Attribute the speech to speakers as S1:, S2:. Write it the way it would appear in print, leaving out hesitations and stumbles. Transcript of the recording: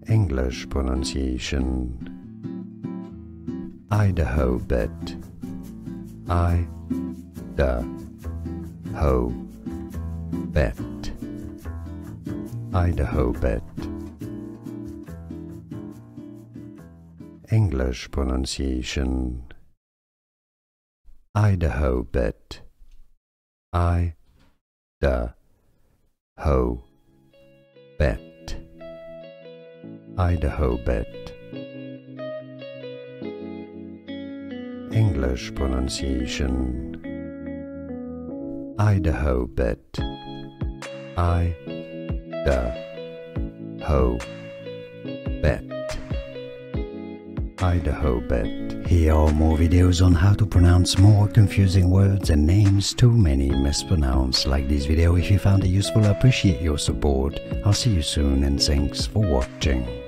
S1: English pronunciation. Idahobit. Idahobit. Idahobit. English pronunciation. Idahobit. Idahobit. Idahobit. English pronunciation. Idahobit. Idahobit. Idahobit. Here are more videos on how to pronounce more confusing words and names too many mispronounced. Like this video if you found it useful. I appreciate your support. I'll see you soon and thanks for watching.